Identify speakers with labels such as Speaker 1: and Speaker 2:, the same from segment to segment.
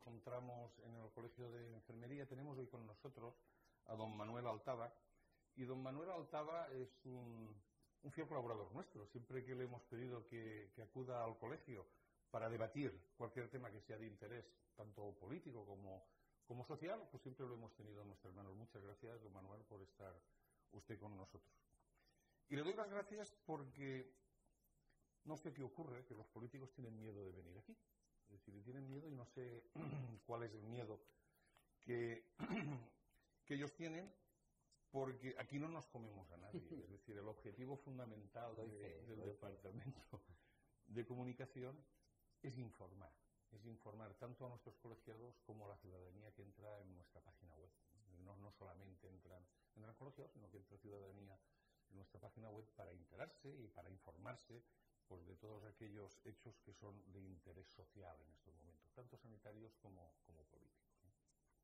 Speaker 1: encontramos en el Colegio de Enfermería. Tenemos hoy con nosotros a don Manuel Altava, y don Manuel Altava es un fiel colaborador nuestro. Siempre que le hemos pedido que acuda al colegio para debatir cualquier tema que sea de interés, tanto político como social, pues siempre lo hemos tenido en nuestras manos. Muchas gracias, don Manuel, por estar usted con nosotros. Y le doy las gracias porque no sé qué ocurre, que los políticos tienen miedo de venir aquí. Es decir, tienen miedo, y no sé cuál es el miedo que ellos tienen, porque aquí no nos comemos a nadie. Es decir, el objetivo fundamental del Departamento de Comunicación es informar tanto a nuestros colegiados como a la ciudadanía que entra en nuestra página web. No solamente entran colegiados, sino que entra ciudadanía en nuestra página web para enterarse y para informarse, pues, de todos aquellos hechos que son de interés social en estos momentos, tanto sanitarios como políticos, ¿no?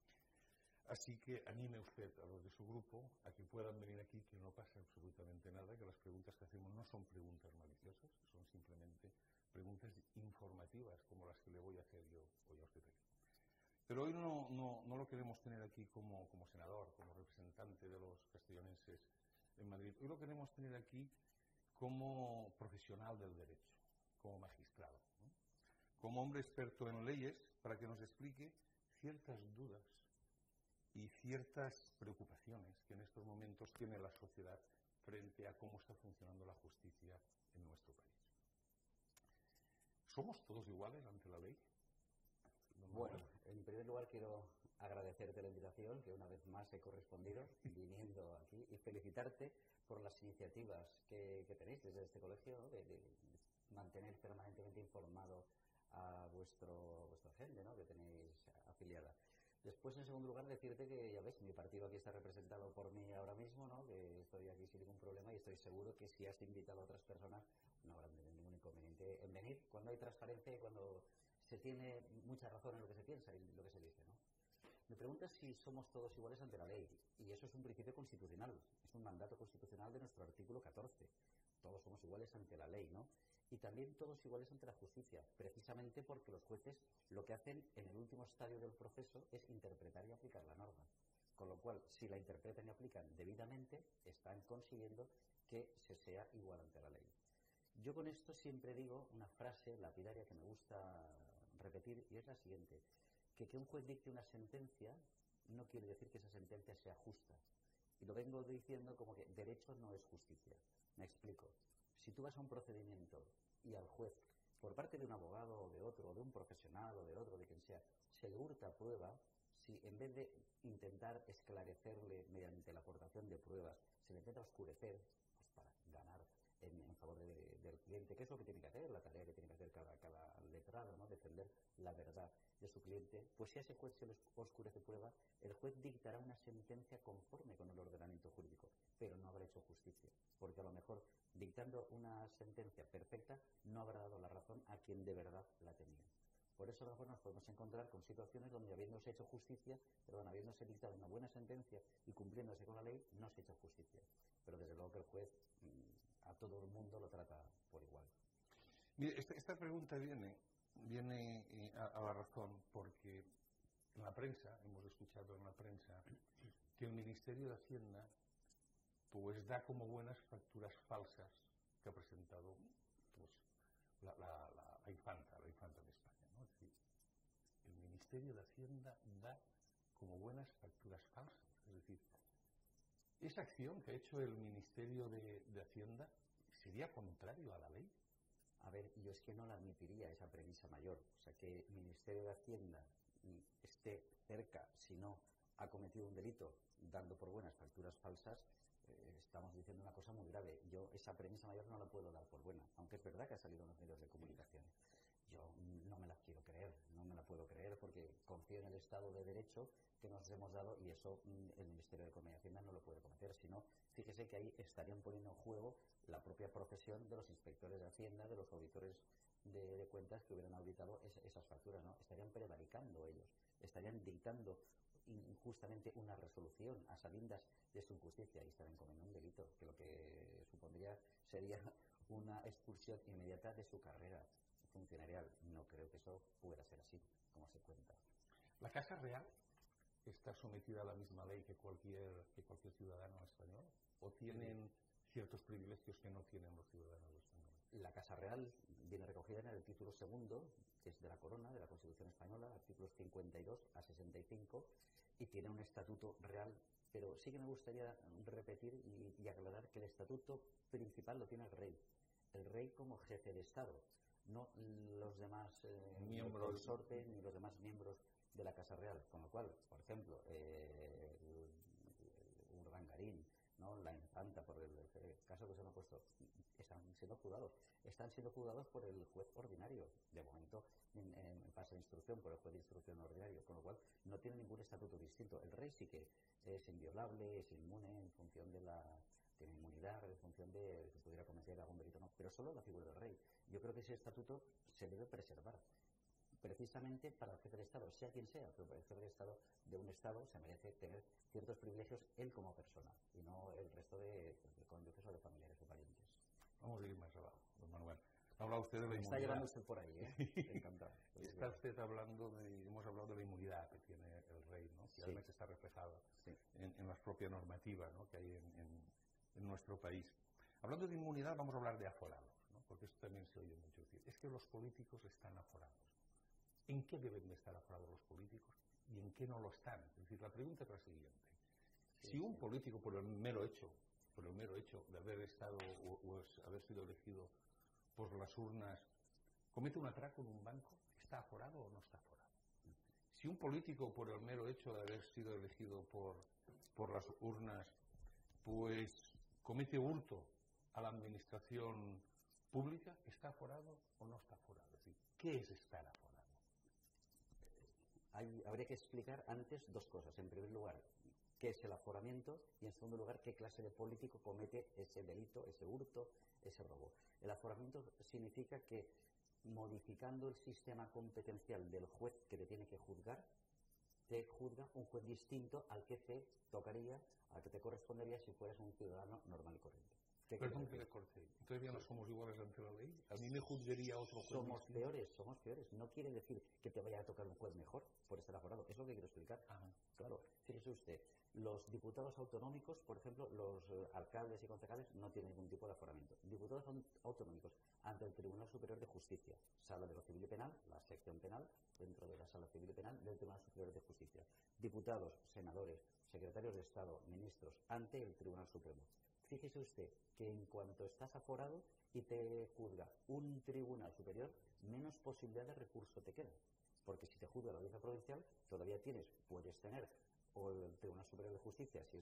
Speaker 1: Así que anime usted a los de su grupo a que puedan venir aquí, que no pasa absolutamente nada, que las preguntas que hacemos no son preguntas maliciosas, son simplemente preguntas informativas, como las que le voy a hacer yo hoy a usted aquí. Pero hoy no lo queremos tener aquí como senador, como representante de los castellonenses en Madrid. Hoy lo queremos tener aquí como profesional del derecho, como magistrado, ¿no? Como hombre experto en leyes, para que nos explique ciertas dudas y ciertas preocupaciones que en estos momentos tiene la sociedad frente a cómo está funcionando la justicia en nuestro país. ¿Somos todos iguales ante la ley?
Speaker 2: Bueno, en primer lugar quiero agradecerte la invitación, que una vez más he correspondido viniendo aquí, y felicitarte por las iniciativas que tenéis desde este colegio, ¿no? de mantener permanentemente informado a vuestra gente, ¿no? que tenéis afiliada. Después, en segundo lugar, decirte que, ya ves, mi partido aquí está representado por mí ahora mismo, ¿no? que estoy aquí sin ningún problema, y estoy seguro que si has invitado a otras personas no habrán ningún inconveniente en venir cuando hay transparencia y cuando se tiene mucha razón en lo que se piensa y lo que se dice, ¿no? Me preguntas si somos todos iguales ante la ley, y eso es un principio constitucional, es un mandato constitucional de nuestro artículo 14. Todos somos iguales ante la ley, ¿no? Y también todos iguales ante la justicia, precisamente porque los jueces lo que hacen en el último estadio del proceso es interpretar y aplicar la norma. Con lo cual, si la interpretan y aplican debidamente, están consiguiendo que se sea igual ante la ley. Yo con esto siempre digo una frase lapidaria que me gusta repetir, y es la siguiente: que un juez dicte una sentencia no quiere decir que esa sentencia sea justa. Y lo vengo diciendo como que derecho no es justicia. Me explico. Si tú vas a un procedimiento y al juez, por parte de un abogado o de otro, o de un profesional o de otro, de quien sea, se le hurta prueba, si en vez de intentar esclarecerle mediante la aportación de pruebas, se le intenta oscurecer, pues para ganar en favor del cliente, que es lo que tiene que hacer, la tarea que tiene que hacer cada letrado, ¿no? Defender la verdad de su cliente, pues si a ese juez se le oscurece prueba, el juez dictará una sentencia conforme con el ordenamiento jurídico, pero no habrá hecho justicia, porque a lo mejor dictando una sentencia perfecta no habrá dado la razón a quien de verdad la tenía. Por eso a lo mejor nos podemos encontrar con situaciones donde, habiéndose hecho justicia, habiéndose dictado una buena sentencia y cumpliéndose con la ley, no se ha hecho justicia. Pero desde luego que el juez a todo el mundo lo trata por igual.
Speaker 1: Mire, esta pregunta viene a la razón porque en la prensa, hemos escuchado en la prensa que el Ministerio de Hacienda pues da como buenas facturas falsas que ha presentado pues la infanta de España, ¿no? Es decir, el Ministerio de Hacienda da como buenas facturas falsas. Es decir, esa acción que ha hecho el Ministerio de Hacienda sería contrario a la ley.
Speaker 2: A ver, yo es que no la admitiría esa premisa mayor. O sea, que el Ministerio de Hacienda esté cerca, si no ha cometido un delito dando por buenas facturas falsas, estamos diciendo una cosa muy grave. Yo esa premisa mayor no la puedo dar por buena, aunque es verdad que ha salido en los medios de comunicación. Yo no me la quiero creer, no me la puedo creer, porque confío en el Estado de Derecho que nos hemos dado, y eso el Ministerio de Economía y Hacienda no lo puede cometer. Si no, fíjese que ahí estarían poniendo en juego la propia profesión de los inspectores de Hacienda, de los auditores de cuentas que hubieran auditado esas facturas, ¿no? Estarían prevaricando ellos, estarían dictando injustamente una resolución a sabiendas de su injusticia, y estarían cometiendo un delito que lo que supondría sería una expulsión inmediata de su carrera funcionarial. No creo que eso pueda ser así, como se cuenta.
Speaker 1: ¿La Casa Real está sometida a la misma ley que cualquier ciudadano español? ¿O tienen ciertos privilegios que no tienen los ciudadanos españoles?
Speaker 2: La Casa Real viene recogida en el título segundo, que es de la Corona, de la Constitución Española, artículos 52 a 65, y tiene un estatuto real. Pero sí que me gustaría repetir y aclarar que el estatuto principal lo tiene el rey. El rey como jefe de Estado, no los demás miembros del consorte ni los demás miembros de la Casa Real. Con lo cual, por ejemplo, Urdangarín, ¿no? La infanta, por el caso que se me ha puesto, están siendo juzgados por el juez ordinario, de momento en fase de instrucción, por el juez de instrucción ordinario, con lo cual no tiene ningún estatuto distinto. El rey sí que es inviolable, es inmune en función de tiene inmunidad en función de que pudiera cometer algún delito, no, pero solo la figura del rey. Yo creo que ese estatuto se debe preservar, precisamente para el jefe de Estado, sea quien sea, pero para el jefe de Estado de un Estado se merece tener ciertos privilegios él como persona y no el resto de cónyuges o de familiares o parientes.
Speaker 1: Vamos a ir más abajo, don Manuel. Habla usted de la inmunidad.
Speaker 2: Está llevando usted por ahí, ¿eh? Encantado.
Speaker 1: Está usted hemos hablado de la inmunidad que tiene el rey, ¿no? Que además está reflejada en la propia normativa, ¿no? Que hay en nuestro país. Hablando de inmunidad, vamos a hablar de aforados, ¿no? Porque esto también se oye mucho decir. Es que los políticos están aforados. ¿En qué deben de estar aforados los políticos y en qué no lo están? Es decir, la pregunta es la siguiente. Si un político, por el mero hecho de haber estado o haber sido elegido por las urnas, comete un atraco en un banco, ¿está aforado o no está aforado? Si un político, por el mero hecho de haber sido elegido por las urnas, pues comete hurto a la administración pública, ¿está aforado o no está aforado? Es decir, ¿qué es estar aforado?
Speaker 2: Habría que explicar antes dos cosas. En primer lugar, qué es el aforamiento y en segundo lugar, qué clase de político comete ese delito, ese hurto, ese robo. El aforamiento significa que modificando el sistema competencial del juez que te tiene que juzgar, te juzga un juez distinto al que te tocaría, al que te correspondería si fueras un ciudadano normal y corriente.
Speaker 1: Perdón que le corte. Entonces ya no somos iguales ante la ley. A mí me juzgaría otro juez.
Speaker 2: Somos peores. No quiere decir que te vaya a tocar un juez mejor por estar aforado. Es lo que quiero explicar.
Speaker 1: Ajá.
Speaker 2: Claro, fíjese usted, los diputados autonómicos, por ejemplo, los alcaldes y concejales no tienen ningún tipo de aforamiento. Diputados autonómicos ante el Tribunal Superior de Justicia, Sala de lo Civil y Penal, la sección penal, dentro de la Sala Civil y Penal del Tribunal Superior de Justicia. Diputados, senadores, secretarios de Estado, ministros, ante el Tribunal Supremo. Fíjese usted que en cuanto estás aforado y te juzga un tribunal superior, menos posibilidad de recurso te queda. Porque si te juzga la audiencia provincial, todavía puedes tener o el Tribunal Superior de Justicia, si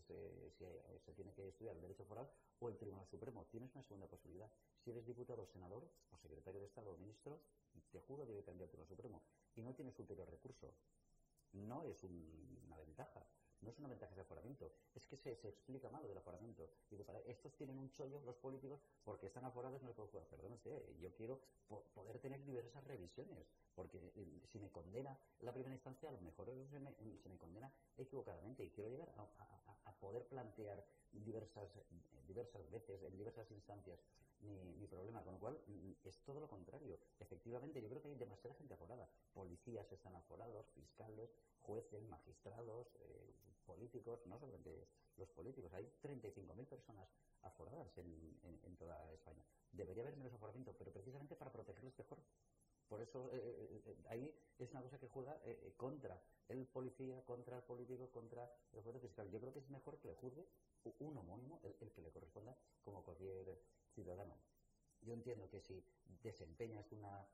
Speaker 2: se tiene que estudiar el derecho foral, o el Tribunal Supremo. Tienes una segunda posibilidad. Si eres diputado, senador, o secretario de Estado o ministro, te juzga directamente al Tribunal Supremo. Y no tienes ulterior recurso. No es una ventaja. No es una ventaja de aforamiento, es que se explica mal del aforamiento. Digo, estos tienen un chollo, los políticos, porque están aforados, no les puedo jugar. Perdón usted, yo quiero poder tener diversas revisiones, porque si me condena la primera instancia, a lo mejor se me condena equivocadamente, y quiero llegar a poder plantear diversas veces, en diversas instancias, mi problema, con lo cual es todo lo contrario. Efectivamente, yo creo que hay demasiada gente aforada. Policías están aforados, fiscales, jueces, magistrados, políticos, no solamente los políticos. Hay 35.000 personas aforadas en toda España. Debería haber menos aforamiento, pero precisamente para protegerlos mejor. Por eso ahí es una cosa que juega contra el policía, contra el político, contra el juez fiscal. Yo creo que es mejor que le juzgue un homónimo, el que le corresponda, como cualquier ciudadano. Yo entiendo que si desempeñas una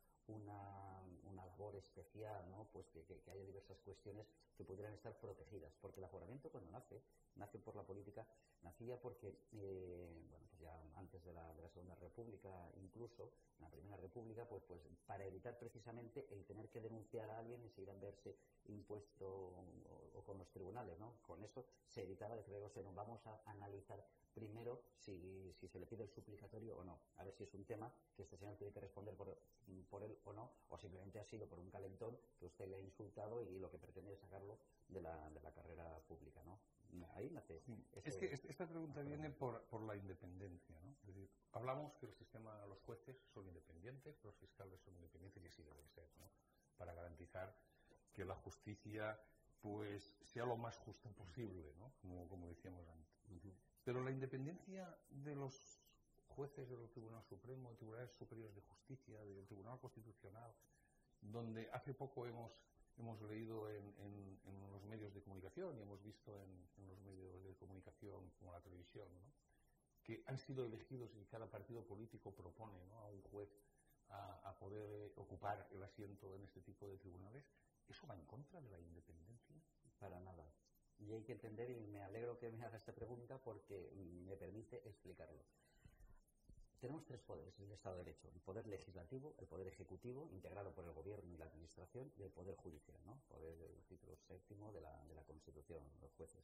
Speaker 2: labor especial, ¿no? Pues que haya diversas cuestiones que pudieran estar protegidas, porque el aforamiento cuando nace por la política, nacía porque pues ya antes de la Segunda República, incluso en la Primera República, pues para evitar precisamente el tener que denunciar a alguien y seguir a verse impuesto o con los tribunales, ¿no? Con eso se evitaba de que luego vamos a analizar primero si se le pide el suplicatorio o no, a ver si es un tema que este señor tiene que responder por él o no, o simplemente ha sido por un calentón que usted le ha insultado y lo que pretende es sacarlo de la carrera pública, ¿no? Ahí nace.
Speaker 1: Es que esta pregunta viene por la independencia, ¿no? Es decir, hablamos que los jueces son independientes, los fiscales son independientes, y así debe ser, ¿no? Para garantizar que la justicia pues sea lo más justa posible, ¿no? Como decíamos antes. Pero la independencia de los jueces del Tribunal Supremo, de Tribunales Superiores de Justicia, del Tribunal Constitucional, donde hace poco hemos leído en los medios de comunicación y hemos visto en los medios de comunicación como la televisión, ¿no?, que han sido elegidos y cada partido político propone, ¿no?, a un juez a poder ocupar el asiento en este tipo de tribunales. ¿Eso va en contra de la independencia?
Speaker 2: Para nada. Y hay que entender, y me alegro que me haga esta pregunta porque me permite explicarlo. Tenemos tres poderes en el Estado de Derecho: el poder legislativo, el poder ejecutivo, integrado por el gobierno y la administración, y el poder judicial, ¿no?, poder del título séptimo de la Constitución, los jueces.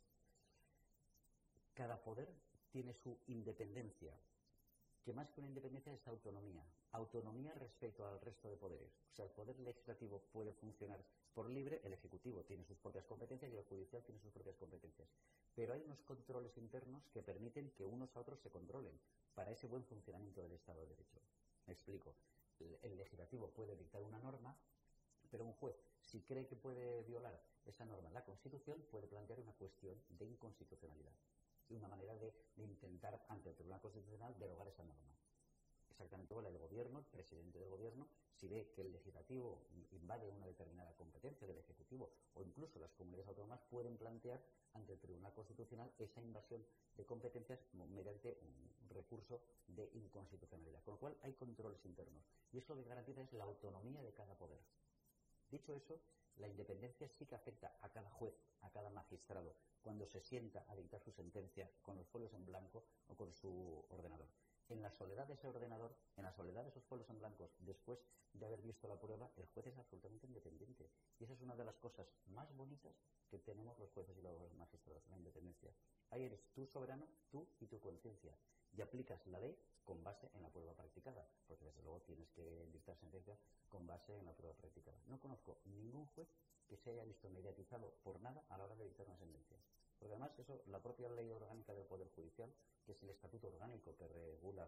Speaker 2: Cada poder tiene su independencia, que más que una independencia es autonomía. Autonomía respecto al resto de poderes. O sea, el poder legislativo puede funcionar por libre, el ejecutivo tiene sus propias competencias y el judicial tiene sus propias competencias. Pero hay unos controles internos que permiten que unos a otros se controlen para ese buen funcionamiento del Estado de Derecho. Me explico. El legislativo puede dictar una norma, pero un juez, si cree que puede violar esa norma en la Constitución, puede plantear una cuestión de inconstitucionalidad y una manera de intentar ante el Tribunal Constitucional derogar esa norma. Exactamente igual el gobierno, el presidente del gobierno, si ve que el legislativo invade una determinada competencia del ejecutivo, o incluso las comunidades autónomas pueden plantear ante el Tribunal Constitucional esa invasión de competencias mediante un recurso de inconstitucionalidad. Con lo cual hay controles internos y eso lo que garantiza es la autonomía de cada poder. Dicho eso, la independencia sí que afecta a cada juez, a cada magistrado, cuando se sienta a dictar su sentencia con los folios en blanco o con su ordenador. En la soledad de ese ordenador, en la soledad de esos folios en blancos, después de haber visto la prueba, el juez es absolutamente independiente. Y esa es una de las cosas más bonitas que tenemos los jueces y los magistrados, la independencia. Ahí eres tú soberano, tú y tu conciencia. Y aplicas la ley con base en la prueba practicada, porque desde luego tienes que dictar sentencia con base en la prueba practicada. No conozco ningún juez que se haya visto mediatizado por nada a la hora de dictar una sentencia. Porque además eso, la propia ley orgánica del Poder Judicial, que es el estatuto orgánico que regula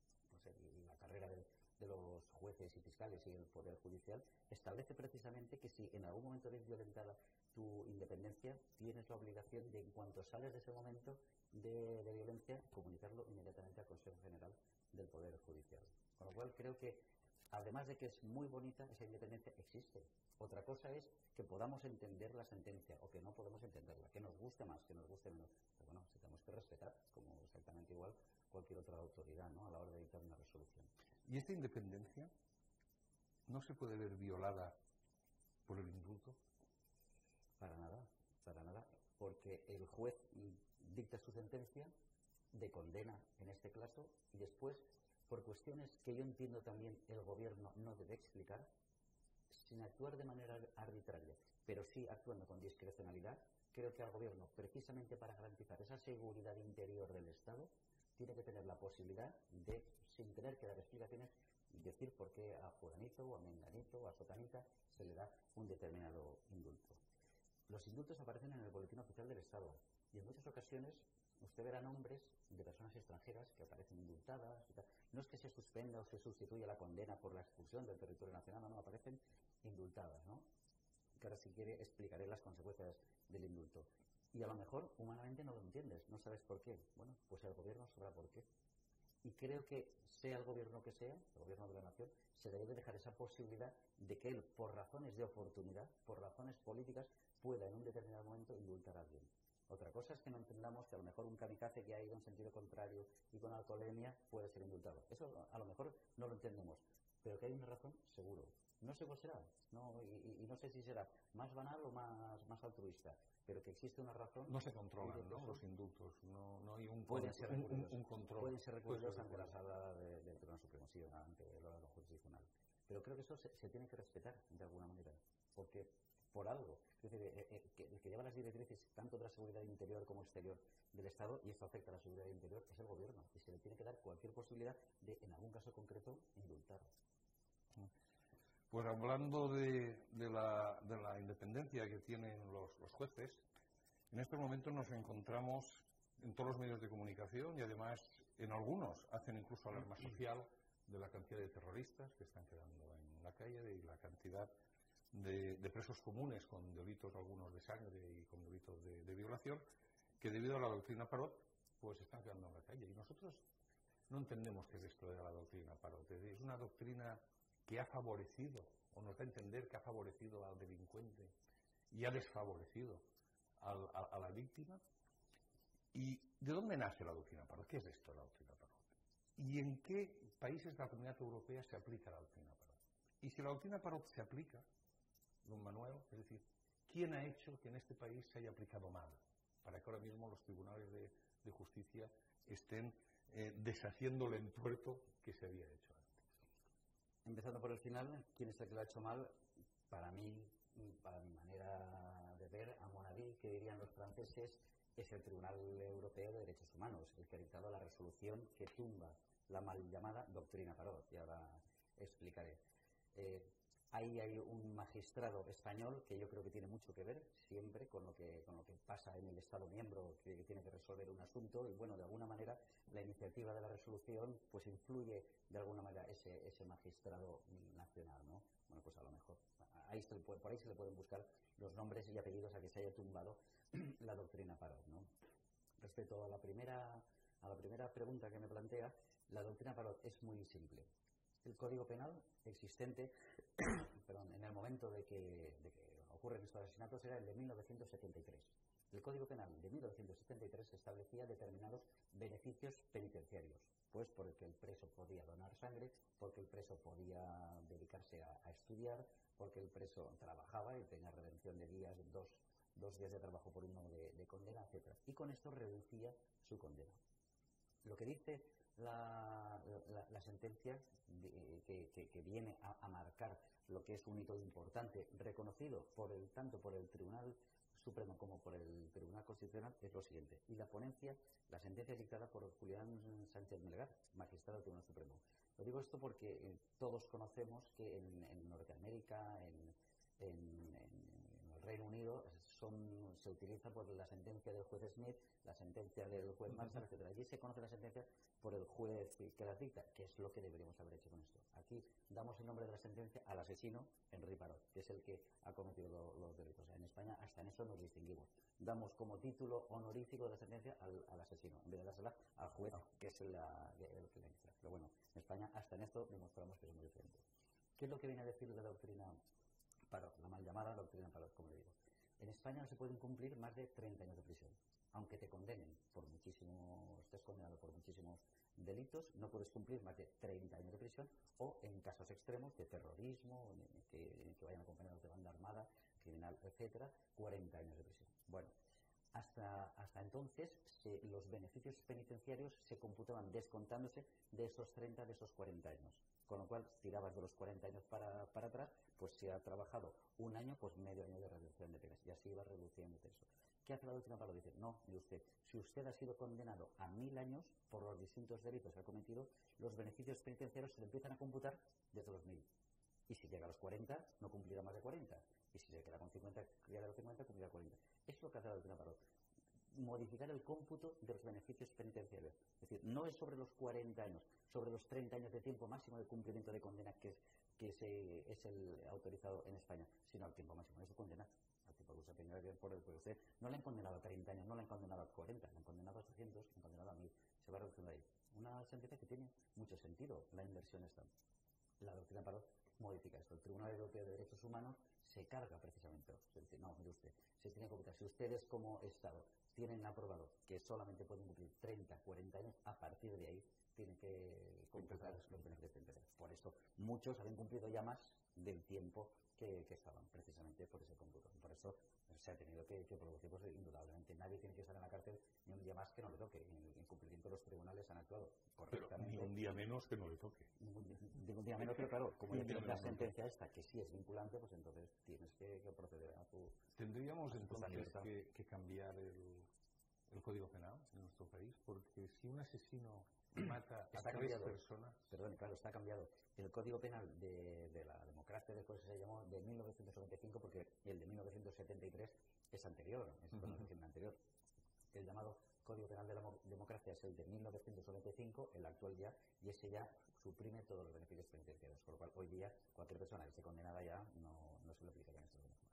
Speaker 2: la carrera de los jueces y fiscales y el Poder Judicial, establece precisamente que si en algún momento ves violentada tu independencia, tienes la obligación de, en cuanto sales de ese momento de violencia, comunicarlo inmediatamente al Consejo General del Poder Judicial. Con lo cual creo que, además de que es muy bonita, esa independencia existe. Otra cosa es que podamos entender la sentencia o que no podemos entenderla, que nos guste más, que nos guste menos. Pero bueno, tenemos que respetar, como exactamente igual cualquier otra autoridad, ¿no?, a la hora de dictar una resolución.
Speaker 1: ¿Y esta independencia no se puede ver violada por el indulto?
Speaker 2: Para nada, porque el juez dicta su sentencia de condena en este caso y después, por cuestiones que yo entiendo también el gobierno no debe explicar, sin actuar de manera arbitraria, pero sí actuando con discrecionalidad, creo que al gobierno, precisamente para garantizar esa seguridad interior del Estado, tiene que tener la posibilidad de, sin tener que dar explicaciones, decir por qué a fulanito o a menganito o a sotanita se le da un determinado indulto. Los indultos aparecen en el Boletín Oficial del Estado y en muchas ocasiones usted verá nombres de personas extranjeras que aparecen indultadas y tal. No es que se suspenda o se sustituya la condena por la expulsión del territorio nacional, no, aparecen indultadas, ¿no? Que ahora, si quiere, explicaré las consecuencias del indulto. Y a lo mejor humanamente no lo entiendes, no sabes por qué. Bueno, pues el gobierno sabrá por qué. Y creo que, sea el gobierno que sea, el gobierno de la nación, se debe dejar esa posibilidad de que él, por razones de oportunidad, por razones políticas, pueda en un determinado momento indultar a alguien. Otra cosa es que no entendamos que a lo mejor un kamikaze que ha ido en sentido contrario y con alcoholemia puede ser indultado. Eso a lo mejor no lo entendemos, pero que hay una razón, seguro. No sé cuál será, y no sé si será más banal o más altruista, pero que existe una razón.
Speaker 1: No se controlan, ¿no?, los indultos, no hay un
Speaker 2: pueden ser
Speaker 1: control.
Speaker 2: Pueden ser recurridos ante la sala del Tribunal Supremo, sí, ante el órgano jurisdiccional. Pero creo que eso se tiene que respetar de alguna manera, porque por algo, es decir, el que lleva las directrices tanto de la seguridad interior como exterior del Estado, y esto afecta a la seguridad interior, es el gobierno, y se le tiene que dar cualquier posibilidad de, en algún caso concreto, indultar.
Speaker 1: Pues hablando de la independencia que tienen los jueces, en estos momentos nos encontramos en todos los medios de comunicación y además en algunos hacen incluso alarma social de la cantidad de terroristas que están quedando en la calle y la cantidad de presos comunes con delitos algunos de sangre y con delitos de violación, que debido a la doctrina Parot pues están quedando en la calle. Y nosotros no entendemos qué es esto de la doctrina Parot. Es una doctrina que ha favorecido, o nos da a entender que ha favorecido al delincuente y ha desfavorecido a la víctima. ¿Y de dónde nace la doctrina Parot? ¿Qué es esto de la doctrina Parot? ¿Y en qué países de la Comunidad Europea se aplica la doctrina Parot? Y si la doctrina Parot se aplica, don Manuel, es decir, ¿quién ha hecho que en este país se haya aplicado mal? Para que ahora mismo los tribunales de justicia estén deshaciendo el entuerto que se había hecho antes.
Speaker 2: Empezando por el final, ¿quién es el que lo ha hecho mal? Para mí, para mi manera de ver, a mon avis, que dirían los franceses, es el Tribunal Europeo de Derechos Humanos, el que ha dictado la resolución que tumba la mal llamada doctrina Parot, y ahora explicaré. Ahí hay un magistrado español que yo creo que tiene mucho que ver siempre con lo que pasa en el Estado miembro que tiene que resolver un asunto, y bueno, de alguna manera la iniciativa de la resolución pues influye de alguna manera ese magistrado nacional, ¿no? Bueno, pues a lo mejor por ahí se le pueden buscar los nombres y apellidos a que se haya tumbado la doctrina Parot, ¿no? Respecto a la primera pregunta que me plantea, la doctrina Parot es muy simple. El Código Penal existente en el momento de que ocurren estos asesinatos era el de 1973. El Código Penal de 1973 establecía determinados beneficios penitenciarios, pues por el que el preso podía donar sangre, porque el preso podía dedicarse a estudiar, porque el preso trabajaba y tenía redención de días, dos días de trabajo por uno de condena, etc. Y con esto reducía su condena. Lo que dice la sentencia que viene a marcar lo que es un hito importante, reconocido tanto por el Tribunal Supremo como por el Tribunal Constitucional, es lo siguiente. Y la sentencia es dictada por Julián Sánchez Melgar, magistrado del Tribunal Supremo. Lo digo esto porque todos conocemos que en Norteamérica, en el Reino Unido, se utiliza por la sentencia del juez Smith, la sentencia del juez Marshall, etc. Allí se conoce la sentencia por el juez que las dicta, que es lo que deberíamos haber hecho con esto. Aquí damos el nombre de la sentencia al asesino, Henri Parot, que es el que ha cometido los delitos. En España hasta en eso nos distinguimos. Damos como título honorífico de la sentencia al asesino, en vez de dársela al juez, que es el que la inicia. Pero bueno, en España hasta en esto demostramos que somos diferentes. ¿Qué es lo que viene a decir la doctrina Parot? La mal llamada doctrina Parot, como le digo. En España no se pueden cumplir más de 30 años de prisión. Aunque te condenen estés condenado por muchísimos delitos, no puedes cumplir más de 30 años de prisión, o en casos extremos de terrorismo, que vayan acompañados de banda armada, criminal, etcétera, 40 años de prisión. Bueno, hasta entonces los beneficios penitenciarios se computaban descontándose de esos 30, de esos 40 años. Con lo cual, tirabas de los 40 años para atrás, pues si ha trabajado un año, pues medio año de reducción de penas. Y así va reduciendo eso. ¿Qué hace la doctrina Parot? Dice, no, mire usted, si usted ha sido condenado a 1000 años por los distintos delitos que ha cometido, los beneficios penitenciarios se le empiezan a computar desde los 1000. Y si llega a los 40, no cumplirá más de 40. Y si se queda con 50, llega a los 50, cumplirá 40. Es lo que hace la doctrina Parot. Modificar el cómputo de los beneficios penitenciarios. Es decir, no es sobre los 40 años, sobre los 30 años de tiempo máximo de cumplimiento de condena que es el autorizado en España, sino al tiempo máximo de su condena. Al tiempo que usted tenga que ver por usted no le han condenado a 30 años, no le han condenado a 40, le han condenado a 800, le han condenado a 1000. Se va reduciendo ahí. Una sentencia que tiene mucho sentido, la inversión está. La doctrina Parot modifica esto. El Tribunal Europeo de Derechos Humanos se carga precisamente. Se dice, no, mire usted, se tiene que computar. Si ustedes como Estado tienen aprobado que solamente pueden cumplir 30, 40 años, a partir de ahí tienen que computar los beneficios penitenciarios. Por eso muchos habían cumplido ya más del tiempo que estaban, precisamente por ese cómputo. Por eso se ha tenido que producir, pues indudablemente. Nadie tiene que estar en la cárcel ni un día más que no le toque. En cumplimiento los tribunales han actuado correctamente.
Speaker 1: Pero ni un día menos que no le toque.
Speaker 2: Ningún día menos, pero claro, como ya tienes la sentencia esta, que sí es vinculante, pues entonces tienes que proceder a tu...
Speaker 1: Tendríamos entonces que cambiar el Código Penal en nuestro país, porque si un asesino mata a 3 personas...
Speaker 2: Perdón, claro, está cambiado. El Código Penal de la democracia después se llamó de 1995, porque el de 1973 es anterior, es una anterior. El llamado Código Penal de la Democracia es el de 1995, el actual ya, y ese ya suprime todos los beneficios penitenciarios, por lo cual hoy día cualquier persona que esté condenada ya no se le aplicarían estos beneficios.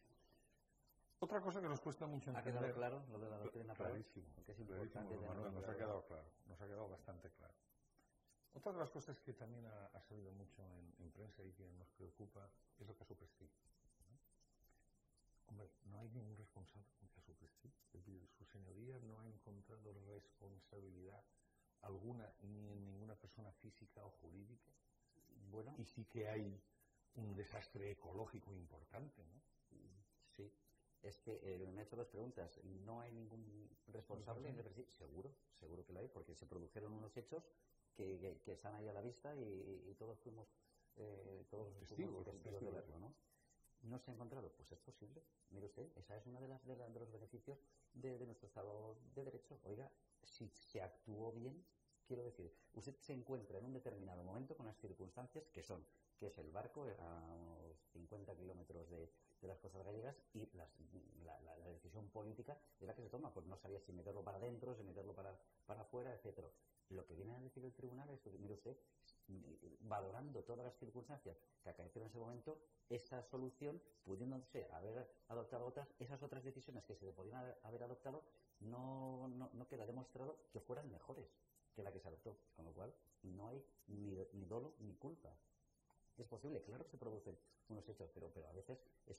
Speaker 1: Otra cosa que nos cuesta mucho entender...
Speaker 2: ¿Ha quedado claro lo de la doctrina?
Speaker 1: Clarísimo.
Speaker 2: Porque es importante.
Speaker 1: Manuel, nos ha quedado claro, nos ha quedado bastante claro. Otra de las cosas que también ha salido mucho en prensa y que nos preocupa es el caso Prestige, ¿no? Hombre, no hay ningún responsable en el caso Prestige. Es decir, su señoría no ha encontrado responsabilidad alguna ni en ninguna persona física o jurídica.
Speaker 2: Bueno,
Speaker 1: y sí que hay un desastre ecológico importante, ¿no?
Speaker 2: Sí. Es que me he hecho dos preguntas. ¿No hay ningún responsable en el Prestige? Seguro que lo hay, porque se produjeron unos hechos que están ahí a la vista y todos fuimos testigos de verlo, ¿no? ¿No se ha encontrado? Pues es posible. Mire usted, esa es una de los beneficios de nuestro Estado de Derecho. Oiga, si se actuó bien, quiero decir, usted se encuentra en un determinado momento con las circunstancias que es el barco a unos 50 kilómetros de las costas gallegas y la decisión política de la que se toma, pues no sabía si meterlo para adentro, si meterlo para afuera, etcétera. Lo que viene a decir el tribunal es, mire usted, valorando todas las circunstancias que acaecieron en ese momento, esa solución, pudiéndose haber adoptado esas otras decisiones que se podían haber adoptado, no queda demostrado que fueran mejores que la que se adoptó, con lo cual no hay ni dolo ni culpa. Es posible, claro que se producen unos hechos, pero a veces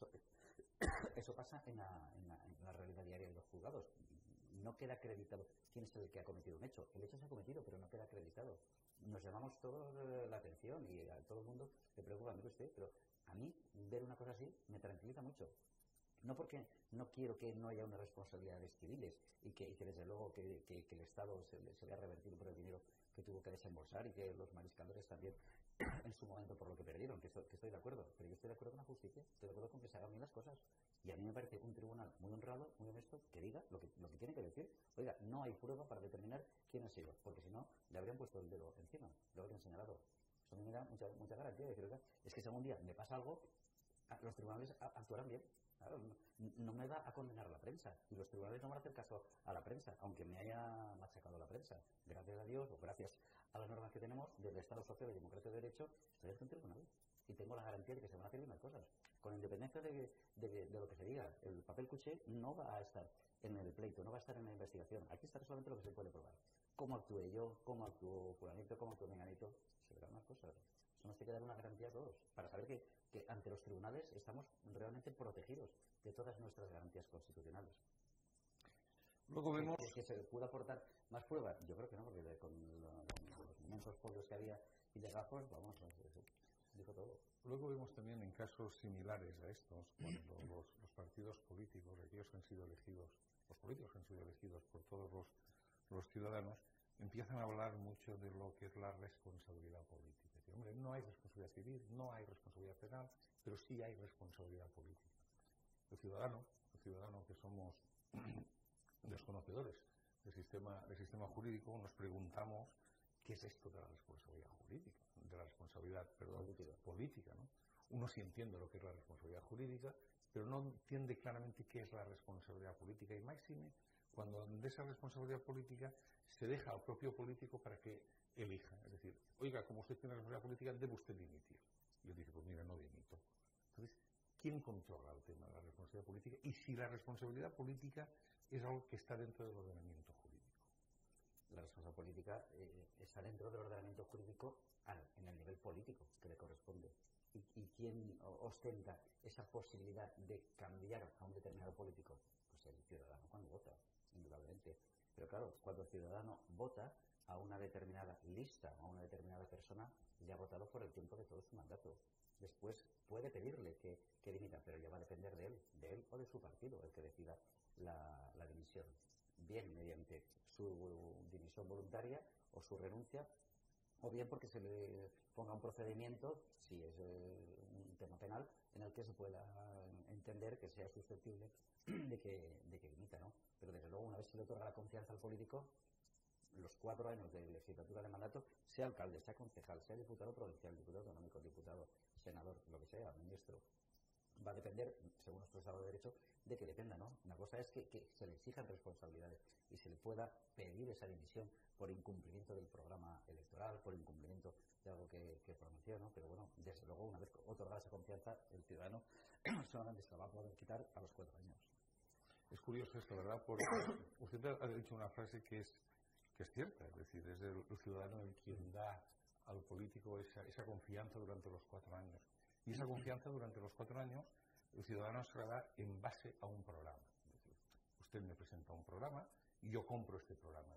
Speaker 2: eso pasa en la realidad diaria de los juzgados. No queda acreditado quién es el que ha cometido un hecho. El hecho se ha cometido, pero no queda acreditado. Nos llamamos todos la atención y a todo el mundo le preocupa, mire usted, pero a mí ver una cosa así me tranquiliza mucho. No porque no quiero que no haya unas responsabilidades civiles y que desde luego que el Estado se vea revertido por el dinero que tuvo que desembolsar y que los mariscadores también en su momento por lo que perdieron, que estoy de acuerdo, pero yo estoy de acuerdo con la justicia, estoy de acuerdo con que se hagan bien las cosas, y a mí me parece un tribunal muy honrado, muy honesto, que diga lo que tiene que decir. Oiga, no hay prueba para determinar quién ha sido, porque si no le habrían puesto el dedo encima, lo habrían señalado. Eso a mí me da mucha garantía de decir, oiga, es que si algún día me pasa algo, los tribunales actuarán bien. Claro, no me va a condenar la prensa y los tribunales no van a hacer caso a la prensa, aunque me haya machacado la prensa. Gracias a Dios o gracias a las normas que tenemos del Estado social y democrático de derecho, estoy en tribunal y tengo la garantía de que se van a hacer bien las cosas. Con independencia de lo que se diga, el papel cuché no va a estar en el pleito, no va a estar en la investigación. Aquí está solamente lo que se puede probar. Cómo actué yo, cómo actuó fulanito, cómo actuó menganito, se verán las cosas. Eso nos tiene que dar una garantía a todos, para saber que ante los tribunales estamos realmente protegidos de todas nuestras garantías constitucionales.
Speaker 1: Luego vemos...
Speaker 2: ¿Que se pudo aportar más pruebas? Yo creo que no, porque con los inmensos folios que había y de gafos, vamos, dijo todo.
Speaker 1: Luego vemos también en casos similares a estos, cuando los partidos políticos, aquellos que han sido elegidos, los políticos que han sido elegidos por todos los ciudadanos, empiezan a hablar mucho de lo que es la responsabilidad política. Decir, hombre, no hay responsabilidad civil, no hay responsabilidad penal, pero sí hay responsabilidad política. El ciudadano que somos desconocedores del sistema jurídico, nos preguntamos qué es esto de la responsabilidad jurídica, de la responsabilidad política, ¿no? Uno sí entiende lo que es la responsabilidad jurídica, pero no entiende claramente qué es la responsabilidad política, y máxime cuando de esa responsabilidad política se deja al propio político para que elija. Es decir, oiga, como usted tiene responsabilidad política, debe usted dimitir. Y él dice, pues mira, no dimito. Entonces, ¿quién controla el tema de la responsabilidad política? Y si la responsabilidad política es algo que está dentro del ordenamiento jurídico.
Speaker 2: La responsabilidad política está dentro del ordenamiento jurídico en el nivel político que le corresponde. ¿Y quién ostenta esa posibilidad de cambiar a un determinado político? Pues el ciudadano cuando vota, indudablemente. Pero claro, cuando el ciudadano vota a una determinada lista, a una determinada persona, ya ha votado por el tiempo de todo su mandato. Después puede pedirle que dimita, pero ya va a depender de él o de su partido, el que decida la dimisión. Bien mediante su dimisión voluntaria o su renuncia, o bien porque se le ponga un procedimiento, si es un tema penal, en el que se pueda entender que sea susceptible de que dimita, ¿no? Pero desde luego, una vez se le otorga la confianza al político, los 4 años de legislatura de mandato, sea alcalde, sea concejal, sea diputado provincial, diputado autonómico, diputado, senador, lo que sea, ministro, va a depender, según nuestro Estado de Derecho, de que dependa, ¿no? Una cosa es que se le exijan responsabilidades y se le pueda pedir esa dimisión por incumplimiento del programa electoral, por incumplimiento de algo que prometió, ¿no? Pero bueno, desde luego, una vez otorgada esa confianza, el ciudadano solamente se la va a poder quitar a los 4 años.
Speaker 1: Es curioso esto, ¿verdad? Porque usted ha dicho una frase que es cierta, es decir, es el ciudadano el quien da al político esa confianza durante los 4 años. Y esa confianza durante los 4 años el ciudadano se la da en base a un programa. Es decir, usted me presenta un programa y yo compro este programa.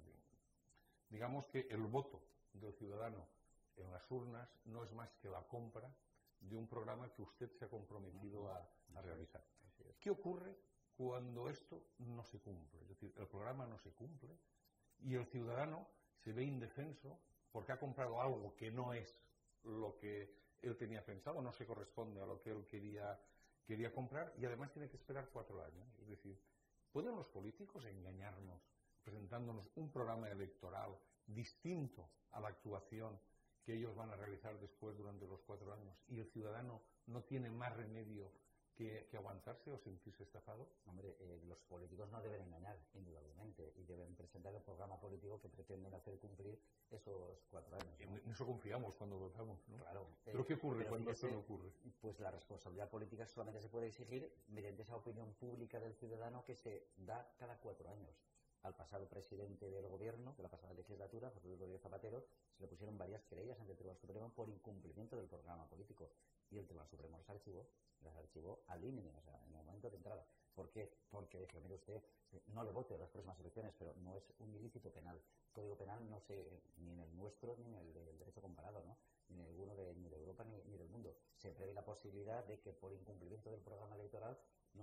Speaker 1: Digamos que el voto del ciudadano en las urnas no es más que la compra de un programa que usted se ha comprometido a realizar. ¿Qué ocurre cuando esto no se cumple? Es decir, el programa no se cumple y el ciudadano se ve indefenso porque ha comprado algo que no es lo que él tenía pensado, no se corresponde a lo que él quería comprar y además tiene que esperar 4 años. Es decir, ¿pueden los políticos engañarnos presentándonos un programa electoral distinto a la actuación que ellos van a realizar después durante los 4 años y el ciudadano no tiene más remedio que aguantarse o sentirse estafado?
Speaker 2: Hombre, los políticos no deben engañar, indudablemente, y deben presentar el programa político que pretenden hacer cumplir esos 4 años, ¿no?
Speaker 1: En eso confiamos cuando votamos, ¿no?
Speaker 2: Claro.
Speaker 1: ¿Pero qué ocurre cuando eso no ocurre?
Speaker 2: Pues la responsabilidad política solamente se puede exigir mediante esa opinión pública del ciudadano que se da cada 4 años. Al pasado presidente del gobierno, de la pasada legislatura, José Luis Rodríguez Zapatero, se le pusieron varias querellas ante el Tribunal Supremo por incumplimiento del programa político. Y el Tribunal Supremo las archivó al límite, o sea, en el momento de entrada. ¿Por qué? Porque dijo, mire usted, no le vote a las próximas elecciones, pero no es un ilícito penal. El Código Penal no sé, ni en el nuestro, ni en el del derecho comparado, ¿no? Ni en ninguno ni de Europa ni del mundo. Se prevé la posibilidad de que por incumplimiento del programa electoral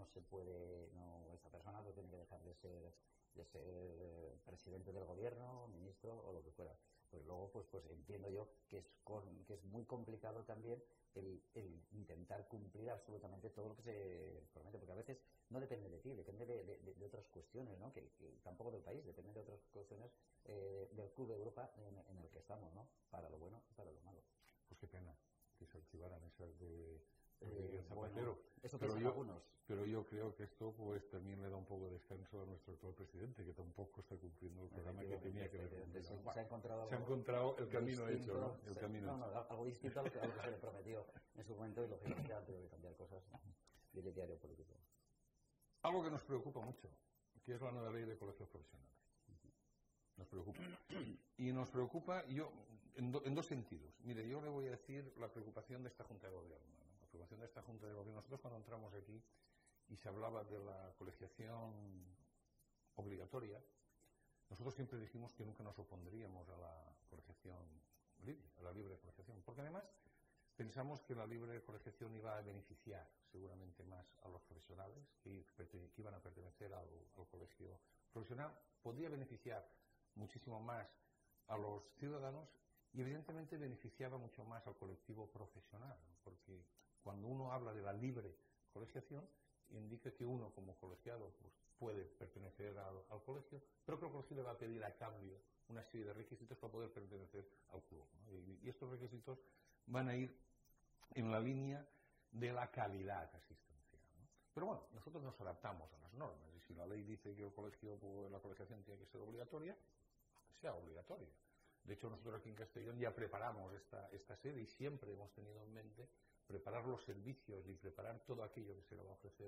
Speaker 2: esa persona pues tiene que dejar de ser presidente del gobierno, ministro o lo que fuera. Pues luego pues entiendo yo que es muy complicado también el intentar cumplir absolutamente todo lo que se promete, porque a veces no depende de ti, depende de otras cuestiones, ¿no? Que tampoco del país, depende de otras cuestiones del Club de Europa en el que estamos, ¿no? Para lo bueno y para lo malo.
Speaker 1: Pues qué pena que se archivaran esas de Zapatero.
Speaker 2: Bueno, eso piensan algunos.
Speaker 1: Pero yo creo que esto pues también le da un poco de descanso a nuestro actual presidente, que tampoco está cumpliendo el programa que tenía que cumplir.
Speaker 2: Se ha
Speaker 1: encontrado el camino hecho, ¿no? El camino
Speaker 2: algo distinto a lo que se le prometió en su momento y lógicamente antes de cambiar cosas del ideario político.
Speaker 1: Algo que nos preocupa mucho, que es la nueva ley de colegios profesionales. Nos preocupa. Y nos preocupa en 2 sentidos. Mire, yo le voy a decir la preocupación de esta Junta de Gobierno, ¿no? La preocupación de esta Junta de Gobierno. Nosotros cuando entramos aquí y se hablaba de la colegiación obligatoria, nosotros siempre dijimos que nunca nos opondríamos a la colegiación libre, a la libre colegiación, porque además pensamos que la libre colegiación iba a beneficiar seguramente más a los profesionales que iban a pertenecer al colegio profesional, podría beneficiar muchísimo más a los ciudadanos y evidentemente beneficiaba mucho más al colectivo profesional, ¿no? Porque cuando uno habla de la libre colegiación indica que uno como colegiado pues, puede pertenecer al colegio, pero que el colegio le va a pedir a cambio una serie de requisitos para poder pertenecer al club, ¿no? Y estos requisitos van a ir en la línea de la calidad asistencial, ¿no? Pero bueno, nosotros nos adaptamos a las normas y si la ley dice que el colegio, pues, la colegiación tiene que ser obligatoria, pues que sea obligatoria. De hecho, nosotros aquí en Castellón ya preparamos esta sede y siempre hemos tenido en mente preparar los servicios y preparar todo aquello que se le va a ofrecer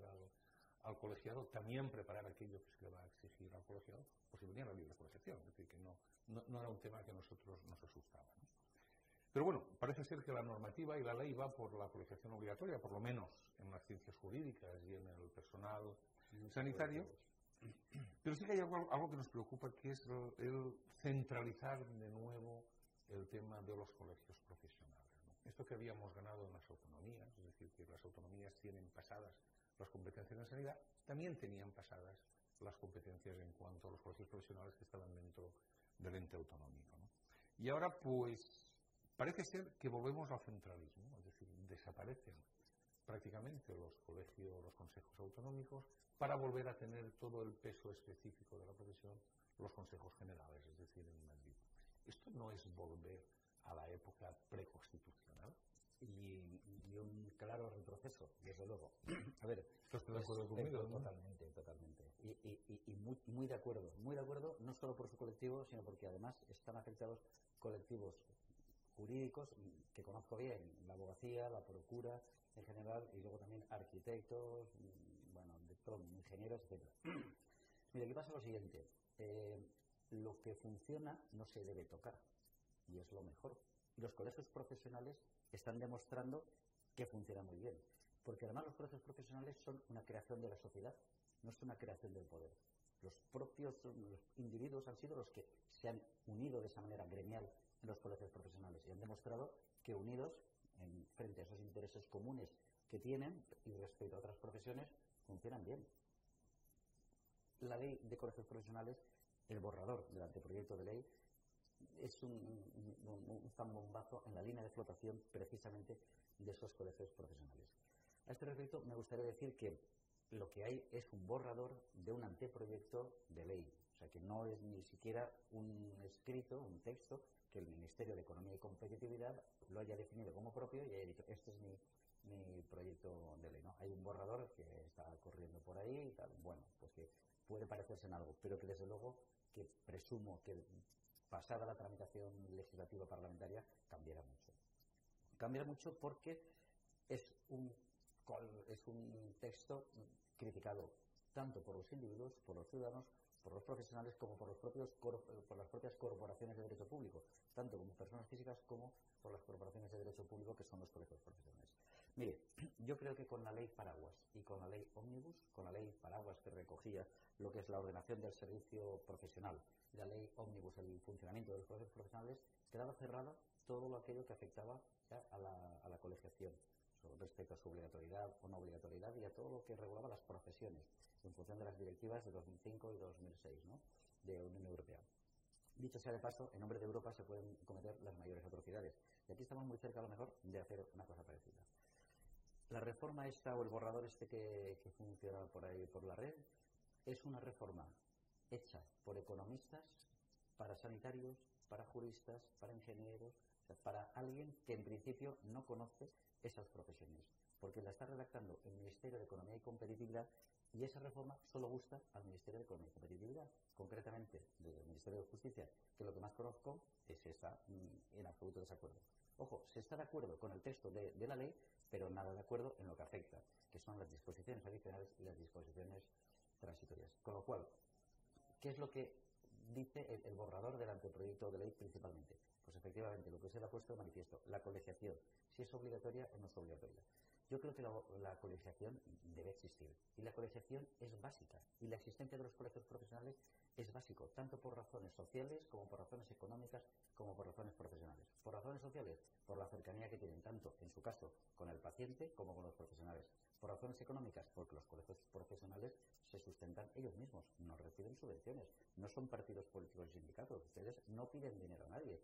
Speaker 1: al colegiado, también preparar aquello que se le va a exigir al colegiado, pues si venía la libre colegiación, es decir, que no era un tema que a nosotros nos asustaba, ¿no? Pero bueno, parece ser que la normativa y la ley va por la colegiación obligatoria, por lo menos en las ciencias jurídicas y en el personal sanitario. Pero sí que hay algo que nos preocupa, que es el centralizar de nuevo el tema de los colegios profesionales, ¿no? Esto que habíamos ganado en las autonomías, es decir, que las autonomías tienen pasadas las competencias en sanidad, también tenían pasadas las competencias en cuanto a los colegios profesionales que estaban dentro del ente autonómico, ¿no? Y ahora, pues, parece ser que volvemos al centralismo, es decir, desaparecen prácticamente los colegios, los consejos autonómicos, para volver a tener todo el peso específico de la profesión los consejos generales, es decir, en Madrid. ¿Esto no es volver a la época preconstitucional?
Speaker 2: y un claro retroceso, desde luego. A ver,
Speaker 1: ¿Estás de acuerdo conmigo?
Speaker 2: Totalmente, totalmente. Y muy de acuerdo, no solo por su colectivo, sino porque además están afectados colectivos jurídicos que conozco bien, la abogacía, la procura en general, y luego también arquitectos, bueno, de todo, ingenieros, etcétera. Mira, aquí pasa lo siguiente. Lo que funciona no se debe tocar, y es lo mejor. Y los colegios profesionales están demostrando que funciona muy bien, porque además los colegios profesionales son una creación de la sociedad, no es una creación del poder. Los propios individuos han sido los que se han unido de esa manera gremial en los colegios profesionales y han demostrado que unidos frente a esos intereses comunes que tienen y respecto a otras profesiones funcionan bien. La ley de colegios profesionales, el borrador del anteproyecto de ley, es un zambombazo en la línea de flotación precisamente de esos colegios profesionales. A este respecto me gustaría decir que lo que hay es un borrador de un anteproyecto de ley, o sea que no es ni siquiera un escrito, un texto que el Ministerio de Economía y Competitividad lo haya definido como propio y haya dicho, este es mi proyecto de ley, ¿no? Hay un borrador que está corriendo por ahí y tal, bueno, pues que puede parecerse en algo, pero que desde luego que presumo que pasada la tramitación legislativa parlamentaria cambiará mucho. Cambiará mucho porque es un texto criticado tanto por los individuos, por los ciudadanos, por los profesionales, como por las propias corporaciones de derecho público, tanto como personas físicas como por las corporaciones de derecho público que son los colegios profesionales. Mire, yo creo que con la ley paraguas y con la ley ómnibus, con la ley paraguas que recogía lo que es la ordenación del servicio profesional y la ley ómnibus, el funcionamiento de los colegios profesionales, quedaba cerrado todo aquello que afectaba a la colegiación respecto a su obligatoriedad o no obligatoriedad y a todo lo que regulaba las profesiones en función de las directivas de 2005 y 2006, ¿no?, de la Unión Europea. Dicho sea de paso, en nombre de Europa se pueden cometer las mayores atrocidades. Y aquí estamos muy cerca, a lo mejor, de hacer una cosa parecida. La reforma esta o el borrador este que funciona por ahí por la red es una reforma hecha por economistas, para sanitarios, para juristas, para ingenieros, o sea, para alguien que en principio no conoce esas profesiones, porque la está redactando el Ministerio de Economía y Competitividad y esa reforma solo gusta al Ministerio de Economía y Competitividad, concretamente del Ministerio de Justicia, que lo que más conozco es que está en absoluto desacuerdo. Ojo, se está de acuerdo con el texto de la ley, pero nada de acuerdo en lo que afecta, que son las disposiciones adicionales y las disposiciones transitorias. Con lo cual, ¿qué es lo que dice el borrador del anteproyecto de ley principalmente? Pues efectivamente, lo que se le ha puesto de manifiesto, la colegiación, si es obligatoria o no es obligatoria. Yo creo que la colegiación debe existir y la colegiación es básica y la existencia de los colegios profesionales es básico, tanto por razones sociales como por razones económicas como por razones profesionales. Por razones sociales, por la cercanía que tienen tanto, en su caso, con el paciente como con los profesionales. Por razones económicas, porque los colegios profesionales se sustentan ellos mismos, no reciben subvenciones, no son partidos políticos y sindicatos, ustedes no piden dinero a nadie,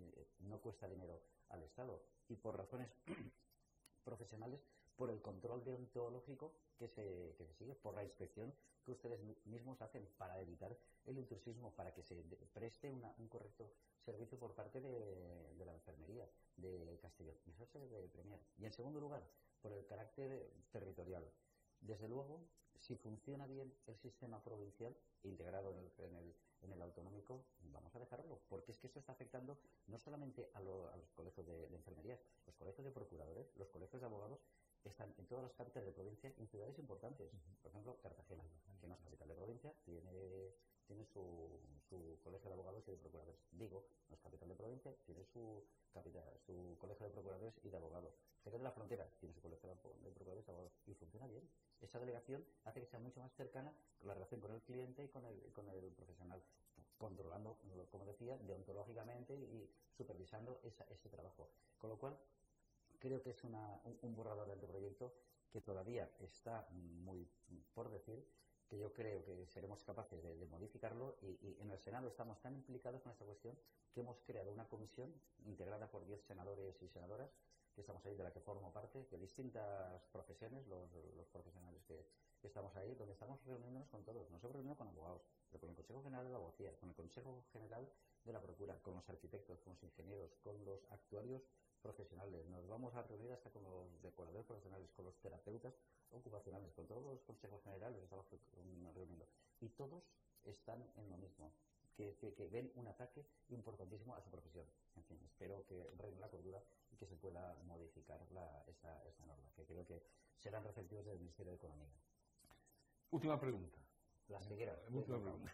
Speaker 2: no cuesta dinero al Estado. Y por razones profesionales, por el control deontológico que se sigue, por la inspección que ustedes mismos hacen para evitar el intrusismo, para que se preste un correcto servicio por parte de la enfermería de Castellón. Eso se debe premiar. Y en segundo lugar, por el carácter territorial. Desde luego, si funciona bien el sistema provincial integrado en el autonómico, vamos a dejarlo, porque es que eso está afectando no solamente a los colegios de enfermería, los colegios de procuradores, los colegios de abogados están en todas las capitales de provincia y en ciudades importantes. Por ejemplo, Cartagena, que no es capital de provincia, tiene su colegio de abogados y de procuradores. Vigo, no es capital de provincia, tiene su colegio de procuradores y de abogados. Jerez de la Frontera tiene su colegio de procuradores y de abogados. Y funciona bien. Esa delegación hace que sea mucho más cercana la relación con el cliente y con el profesional, controlando, como decía, deontológicamente y supervisando ese trabajo. Con lo cual, creo que es un borrador de anteproyecto que todavía está muy por decir, que yo creo que seremos capaces de modificarlo y en el Senado estamos tan implicados con esta cuestión que hemos creado una comisión integrada por 10 senadores y senadoras que estamos ahí, de la que formo parte, de distintas profesiones, los profesionales que estamos ahí, donde estamos reuniéndonos con todos. Nos hemos reunido con abogados, pero con el Consejo General de la Abogacía, con el Consejo General de la Procura, con los arquitectos, con los ingenieros, con los actuarios profesionales. Nos vamos a reunir hasta con los decoradores profesionales, con los terapeutas ocupacionales, con todos los consejos generales que estamos reuniendo. Y todos están en lo mismo, que ven un ataque importantísimo a su profesión. En fin, espero que reine la cordura y que se pueda modificar esta norma, que creo que serán receptivos del Ministerio de Economía.
Speaker 1: Última pregunta.
Speaker 2: La ceguera.
Speaker 1: Última pregunta.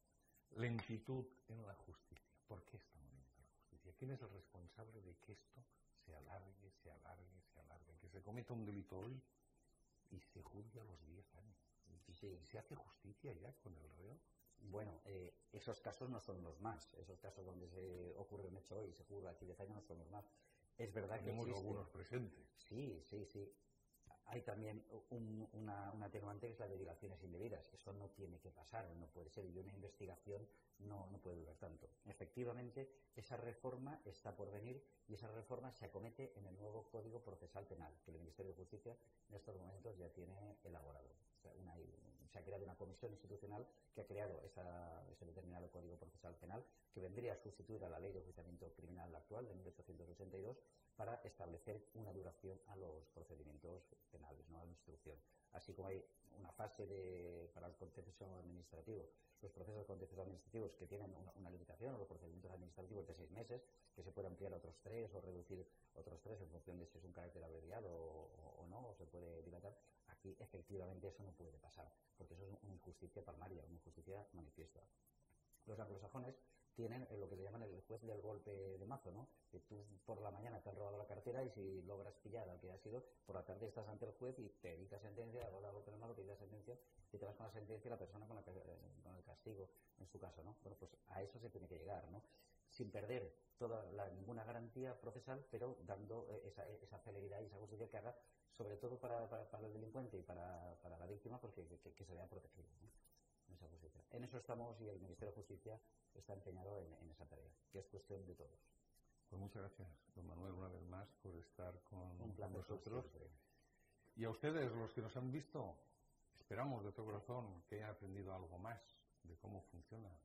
Speaker 1: Lentitud en la justicia. ¿Por qué es tan lenta la justicia? ¿Quién es el responsable de que esto se alargue, se alargue, se alargue? Que se cometa un delito hoy y se juzgue a los 10 años.
Speaker 2: Sí.
Speaker 1: ¿Se hace justicia ya con el reo?
Speaker 2: Bueno, esos casos no son los más. Esos casos donde se ocurre un hecho hoy y se juzga aquí 10 años no son los más. Es verdad que
Speaker 1: tenemos
Speaker 2: existe.
Speaker 1: Algunos presentes.
Speaker 2: Sí. Hay también una atenuante que es la de dilaciones indebidas. Eso no tiene que pasar, no puede ser. Y una investigación no puede durar tanto. Efectivamente, esa reforma está por venir y esa reforma se acomete en el nuevo Código Procesal Penal, que el Ministerio de Justicia en estos momentos ya tiene elaborado. O sea, se ha creado una comisión institucional que ha creado ese determinado Código Procesal Penal, que vendría a sustituir a la Ley de Enjuiciamiento Criminal actual de 1882 para establecer una duración a los procedimientos penales, ¿no? A la instrucción. Así como hay una fase para el contencioso administrativo, los procesos contenciosos administrativos que tienen una limitación, o los procedimientos administrativos de 6 meses, que se puede ampliar a otros 3 o reducir otros 3 en función de si es un carácter abreviado o no, o se puede dilatar. Aquí efectivamente eso no puede pasar, porque eso es una injusticia palmaria, una injusticia manifiesta. Los anglosajones tienen lo que le llaman el juez del golpe de mazo, ¿no? Que tú por la mañana te han robado la cartera y si logras pillar al que ha sido, por la tarde estás ante el juez y te dicta sentencia, ahora golpe de mazo, te dicta sentencia y te vas con la sentencia y la persona con el castigo, en su caso, ¿no? Bueno, pues a eso se tiene que llegar, ¿no? Sin perder ninguna garantía procesal, pero dando esa celeridad y esa justicia que haga, sobre todo para el delincuente y para la víctima, porque que se vea protegido, ¿no? Esa justicia. En eso estamos y el Ministerio de Justicia está empeñado en esa tarea, que es cuestión de todos.
Speaker 1: Pues muchas gracias, don Manuel, una vez más por estar con nosotros.
Speaker 2: Siempre.
Speaker 1: Y a ustedes, los que nos han visto, esperamos de todo corazón que hayan aprendido algo más de cómo funciona